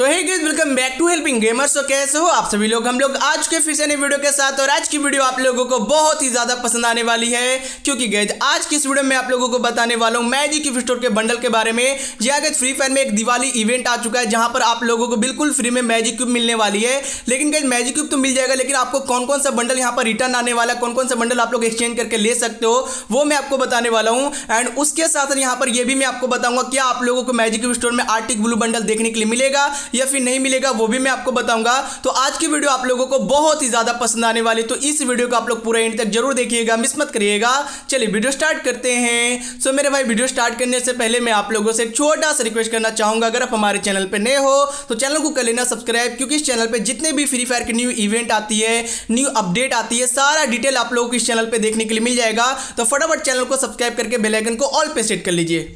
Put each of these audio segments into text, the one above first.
So hey guys, welcome back to helping gamers. तो कैसे हो आप सभी लोग? हम लोग आज के फिर से नई वीडियो के साथ, और आज की वीडियो आप लोगों को बहुत ही ज्यादा पसंद आने वाली है, क्योंकि गाइस आज की इस वीडियो में आप लोगों को बताने वाला हूं मैजिक क्यूब स्टोर के बंडल के बारे में। जी हां गाइस, फ्री फायर में एक दिवाली इवेंट आ चुका है जहां पर आप लोगों को बिल्कुल फ्री में मैजिक क्यूब मिलने वाली है। लेकिन गाइस मैजिक क्यूब तो मिल जाएगा, लेकिन आपको कौन कौन सा बंडल यहाँ पर रिटर्न आने वाला है, कौन कौन सा बंडल आप लोग एक्सचेंज करके ले सकते हो, वो मैं आपको बताने वाला हूँ। एंड उसके साथ यहाँ पर यह भी मैं आपको बताऊंगा क्या आप लोगों को मैजिक क्यूब स्टोर में आर्टिक ब्लू बंडल देखने के लिए मिलेगा या फिर नहीं मिलेगा, वो भी मैं आपको बताऊंगा। तो आज की वीडियो आप लोगों को बहुत ही ज्यादा पसंद आने वाली, तो इस वीडियो को आप लोग पूरा एंड तक जरूर देखिएगा, मिस मत करिएगा। चलिए वीडियो स्टार्ट करते हैं। सो मेरे भाई, वीडियो स्टार्ट करने से पहले मैं आप लोगों से एक छोटा सा रिक्वेस्ट करना चाहूंगा, अगर आप हमारे चैनल पे नए हो तो चैनल को कर लेना सब्सक्राइब, क्योंकि इस चैनल पे जितने भी फ्री फायर की न्यू इवेंट आती है, न्यू अपडेट आती है, सारा डिटेल आप लोगों को इस चैनल पे देखने के लिए मिल जाएगा। तो फटाफट चैनल को सब्सक्राइब करके बेल आइकन को ऑल पे सेट कर लीजिए।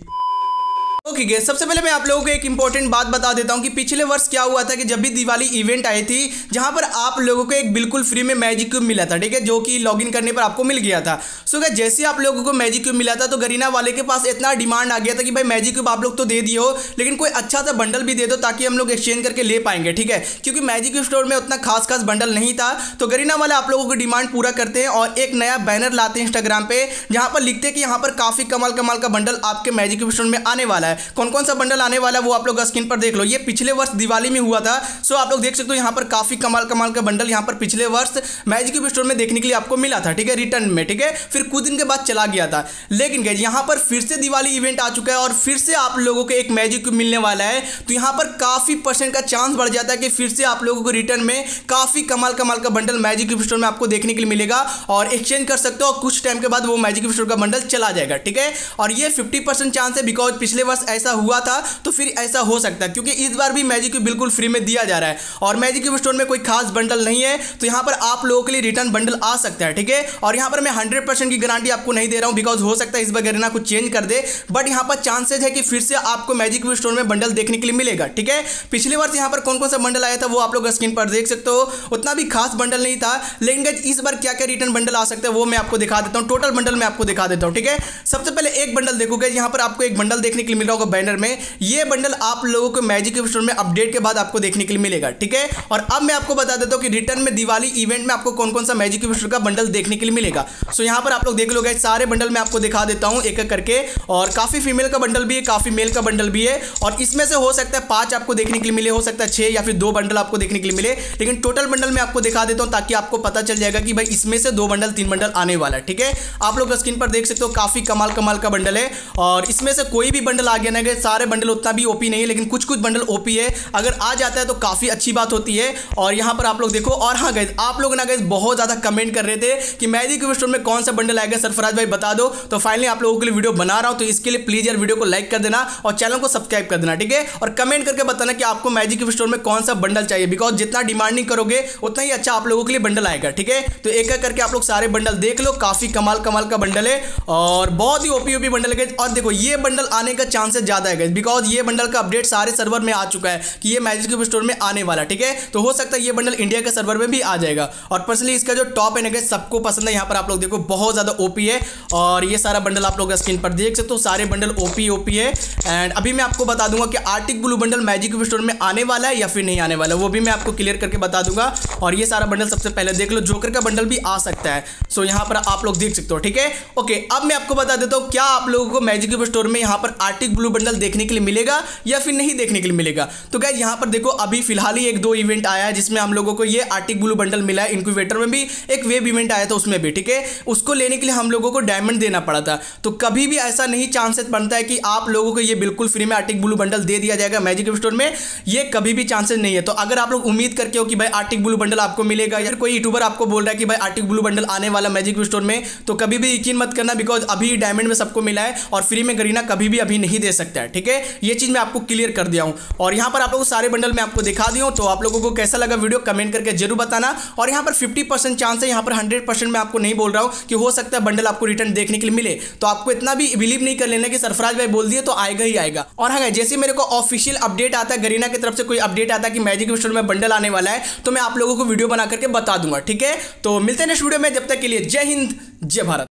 ओके गाइस, सबसे पहले मैं आप लोगों को एक इंपॉर्टेंट बात बता देता हूं कि पिछले वर्ष क्या हुआ था कि जब भी दिवाली इवेंट आई थी, जहां पर आप लोगों को एक बिल्कुल फ्री में मैजिक क्यूब मिला था, ठीक है, जो कि लॉगिन करने पर आपको मिल गया था। सो गाइस, जैसे आप लोगों को मैजिक क्यूब मिला था तो गरीना वाले के पास इतना डिमांड आ गया था कि भाई मैजिक क्यूब आप लोग तो दे दिए हो, लेकिन कोई अच्छा सा बंडल भी दे दो ताकि हम लोग एक्सचेंज करके ले पाएंगे, ठीक है, क्योंकि मैजिक क्यूब स्टोर में उतना खास बंडल नहीं था। तो गरीना वाले आप लोगों को डिमांड पूरा करते हैं और एक नया बैनर लाते हैं इंस्टाग्राम पे, जहां पर लिखते हैं कि यहाँ पर काफी कमाल का बंडल आपके मैजिक क्यूब स्टोर में आने वाला है। कौन कौन सा बंडल आने वाला है वो आप लोग स्क्रीन पर देख लो। ये पिछले वर्ष दिवाली में हुआ था। सो आप लोग देख सकते हो यहाँ पर काफी कमाल का बंडल यहाँ पर पिछले वर्ष मैजिक क्यूब स्टोर में देखने के लिए आपको मिला था, ठीक है, रिटर्न में, ठीक है, फिर कुछ दिन के बाद चला गया था। लेकिन गाइस यहाँ पर फिर से दिवाली इवेंट आ चुका है और फिर से आप लोगों को एक मैजिक क्यूब मिलने वाला है। तो यहाँ पर काफी % का चांस बढ़ जाता है कि फिर से आप लोगों को रिटर्न में काफी कमाल का बंडल मैजिक क्यूब स्टोर में आपको देखने के लिए मिलेगा और एक्सचेंज कर सकते हो, और कुछ टाइम के बाद वो मैजिक क्यूब स्टोर का बंडल चला जाएगा, ठीक है। और ये 50% चांस है, बिकॉज पिछले वर्ष ऐसा हुआ था तो फिर ऐसा हो सकता है, क्योंकि इस बार भी मैजिक क्यूब बिल्कुल फ्री में दिया जा रहा है और मैजिक क्यूब स्टोर में कोई खास बंडल नहीं है। तो यहां पर आप लोगों के लिए रिटर्न बंडल आ सकता है, ठीक है। और यहां पर मैं 100% की गारंटी आपको नहीं दे रहा हूं, बिकॉज हो सकता है इस बार गरीना कुछ चेंज कर दे, बट यहां पर चांसेस है कि फिर से आपको मैजिक क्यूब स्टोर में बंडल देखने के लिए मिलेगा, ठीक है। पिछले वर्ष यहां पर कौन कौन सा बंडल आया था वो आप लोग स्क्रीन पर देख सकते हो, उतना भी खास बंडल नहीं था। लेकिन इस बार क्या क्या रिटर्न बंडल आ सकता है वो मैं आपको दिखा देता हूं, टोटल बंडल मैं आपको दिखा देता हूं, ठीक है। सबसे पहले एक बंडल देखोगे, यहां पर आपको एक बंडल देखने के लिए मिल रहा होगा बैनर में। यह बंडल आप लोगों को मैजिक क्यूब स्टोर में अपडेट के बाद आपको देखने के लिए मिलेगा, ठीक है। और अब मैं आपको बता देता हूं कि रिटर्न में दिवाली इवेंट में आपको कौन कौन सा मैजिक क्यूब स्टोर का बंडल देखने के लिए मिलेगा। सो यहां पर आप लोग देख लो गाइस, सारे बंडल मैं आपको दिखा देता हूं एक एक करके, और काफी फीमेल का बंडल भी है, काफी मेल का बंडल भी है, और इसमें से हो सकता है 5 आपको देखने के लिए मिले, हो सकता है 6 या फिर 2 बंडल आपको देखने के लिए मिले, लेकिन टोटल बंडल मैं आपको दिखा देता हूं ताकि आपको पता चल जाएगा कि भाई इसमें से 2 बंडल 3 बंडल आने वाला है, ठीक है। आप लोग स्क्रीन पर देख सकते हो काफी कमाल का बंडल है, और इसमें से कोई भी बंडल आ गया ना गाइस, सारे बंडल उतना भी ओपी नहीं है, लेकिन कुछ बंडल ओपी है। अगर आ जाता है तो काफी अच्छी बात होती है। और यहां पर आप लोग देखो, और हाँ गाइस, आप लोग ना गाइस बहुत ज्यादा कमेंट कर रहे थे कि मैजिक क्यूब स्टोर में कौन सा बंडल आएगा, सरफराज भाई बता दो। तो फाइनली आप लोगों के लिए वीडियो बना रहा हूं, तो इसके लिए प्लीज यार वीडियो को लाइक कर देना और चैनल को सब्सक्राइब कर देना, ठीक है। और कमेंट करके बताना कि आपको मैजिक क्यूब स्टोर में कौन सा बंडल चाहिए, बिकॉज जितना डिमांडिंग करोगे उतना ही अच्छा आप लोगों के लिए बंडल आएगा, ठीक है। तो एक एक करके आप लोग सारे बंडल देख लो, काफी कमाल का बंडल है और बहुत ही ओपी बंडल है। और देखो ये बंडल आने का चांसेस ज्यादा है, बिकॉज ये बंडल का अपडेट सारे सर्वर में आ चुका है कि ये मैजिक क्यूब स्टोर में आने वाला, ठीक है। तो हो सकता है ये बंडल इंडिया के सर्वर में भी आ जाएगा। और पर्सनली इसका जो टॉप है ना गाइस, सबको पसंद है। यहाँ पर आप लोग देखो बहुत ज्यादा ओपी है, और ये सारा बंडल आप लोग स्क्रीन पर देख सकते हो, सारे बंडल ओपी है। एंड अभी मैं आपको बता दूंगा कि arctic blue bundle magic cube store में आने वाला है या फिर नहीं आने वाला, वो भी मैं आपको क्लियर करके बता दूंगा। और ये सारा बंडल सबसे पहले देख लो, जोकर का बंडल भी आ सकता है। सो यहाँ पर आप लोग देख सकते हो, ठीक है। ओके, अब मैं आपको बता देता हूँ क्या आप लोगों को मैजिक क्यूब स्टोर में यहाँ पर आर्टिक ब्लू बंडल देखने के लिए मिलेगा या फिर नहीं देखने के लिए मिलेगा। तो गाइस यहाँ पर देखो, अभी फिलहाल ही 1-2 इवेंट आया है जिसमें हम लोगों को ये आर्टिक ब्लू बंडल मिला है। इंक्यूबेटर में भी एक वेब इवेंट आया था, उसमें भी, ठीक है, उसको लेने के लिए हम लोगों को डायमंड देना पड़ा था। तो कभी भी ऐसा नहीं चांसेस बनता है कि आप लोगों को ये बिल्कुल फ्री में आर्टिक ब्लू बंडल दे दिया जाएगा मैजिक क्यूब स्टोर में, ये कभी भी चांसेस नहीं है। तो अगर आप लोग उम्मीद करके हो कि भाई आर्टिक ब्लू बंडल आपको मिलेगा, या कोई यूट्यूबर आपको बोल रहा है कि भाई आर्टिक ब्लू बंडल आने वाला मैजिक क्यूब स्टोर में, तो कभी भी यकीन मत करना, बिकॉज अभी डायमंड में सबको मिला है और फ्री में गरीना कभी भी अभी नहीं दे सकता है, ठीक है। ये चीज मैं आपको क्लियर कर दिया हूं, और यहां पर आप लोगों को सारे बंडल मैं आपको दिखा दिया हूं। तो आप लोगों को कैसा लगा वीडियो कमेंट करके जरूर बताना। और यहां पर 50% चांस है, यहां पर 100% मैं आपको नहीं बोल रहा हूं कि हो सकता है बंडल आपको रिटर्न देखने के लिए मिले। तो आपको इतना भी बिलीव नहीं कर लेना कि सरफराज भाई बोल दिए तो आएगा ही आएगा। और हाँ, जैसे मेरे को ऑफिशियल अपडेट आता है, गरीना की तरफ से कोई अपडेट आता है कि मैजिक क्यूब स्टोर में बंडल आने वाला है, तो मैं आप लोगों को वीडियो बना करके बता दूंगा, ठीक है। तो मिलते हैं नेक्स्ट वीडियो में, जब तक के लिए जय हिंद जय भारत।